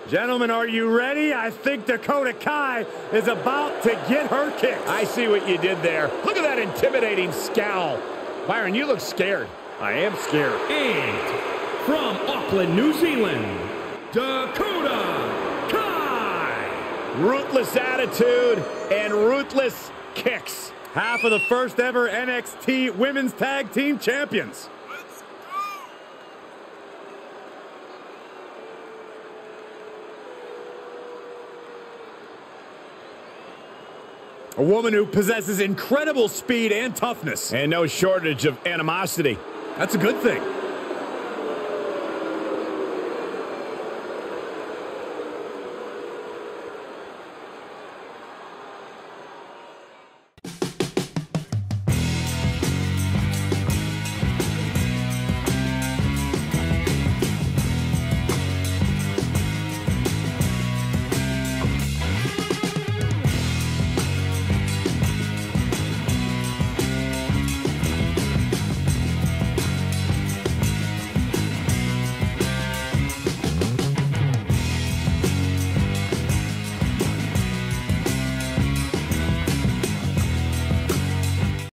Gentlemen, are you ready? I think Dakota Kai is about to get her kicks. I see what you did there. Look at that intimidating scowl. Byron, you look scared. I am scared. And from Auckland, New Zealand, Dakota Kai. Ruthless attitude and ruthless kicks. Half of the first ever NXT Women's Tag Team Champions. A woman who possesses incredible speed and toughness. And no shortage of animosity. That's a good thing.